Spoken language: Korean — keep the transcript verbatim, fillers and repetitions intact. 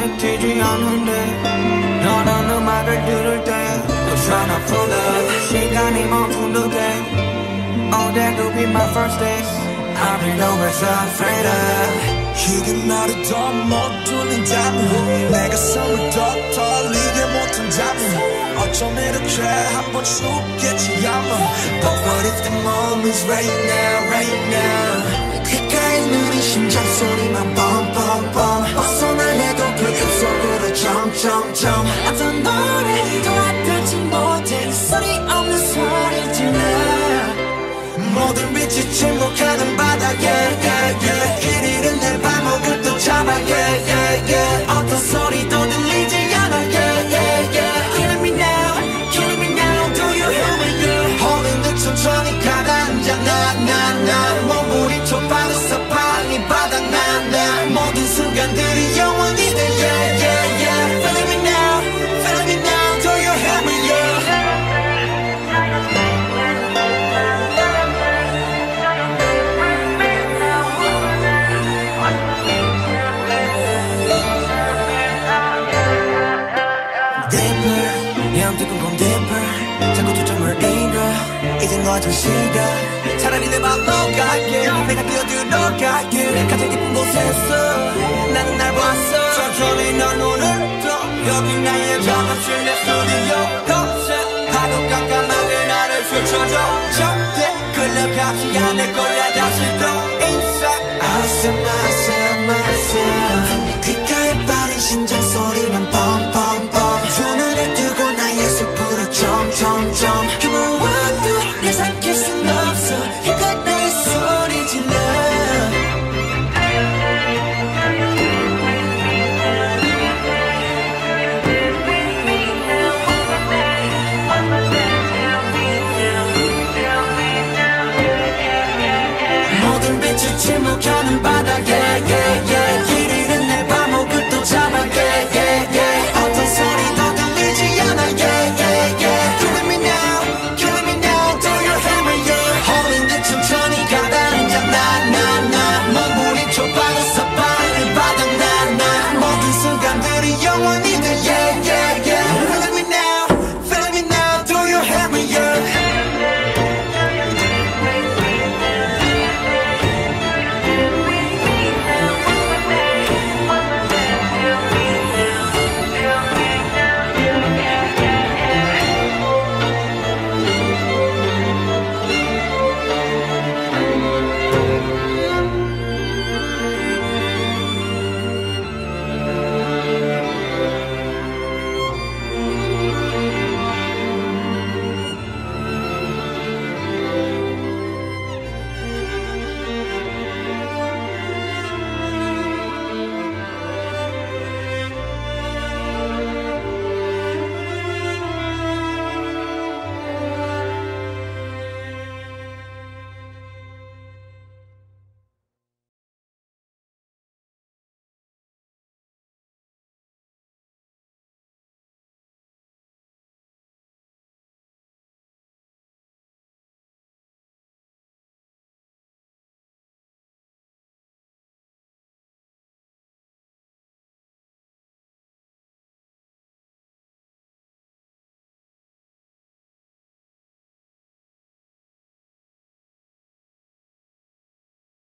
말이 튀지 않는데 너는 음악을 들을 때 I'm tryna pull up 시간이 멈춘 듯해 Oh that could be my first days I've been always afraid of 이게 나를 더 못 돌린다면 내가 숨을 더 돌리게 못한다면 어쩜 이렇게 한번 죽겠지 아마 But what if the moment's right now, right now 귓가에 있는 이 심장 소리만 뻔뻔뻔 벗어날래도 불금 속으로 점점점 어떤 노래도 알아듣지 못해 소리 없는 소리 질러 모든 빛이 침묵하는 바다에 yeah, yeah. 길 잃은 내 발목을 또 잡아 yeah, yeah, yeah. 어떤 소리도 들리지 않아 yeah, yeah, yeah. Killing me now, killing me now Do you hear me yeah. 홀린 듯 천천히 가라앉아 나나나 몸부림쳐 빠른 사방이 바닥난다 모든 순간들이 영원히 돼 yeah, yeah, yeah. Feeling me now, feeling me now Do you hear me yeah. 자꾸 초점을 잃어 이제 너와 좀 싫어 차라리 내 맘 녹아게 내가 뛰어들어갈게 가장 깊은 곳에서 나는 날 봤어 천천히 난 오늘도 여기 나의 작업실 내 스튜디오 거실 파도 깜깜하게 나를 스쳐줘 절대 끌려가지 않을 거야 다시 또 inside I said myself myself 귓가에 빠른 심장 소리만 뻔뻔뻔 두 눈을 뜨고 나의 숲으로 점점점 그 무엇도 내 삼킬 수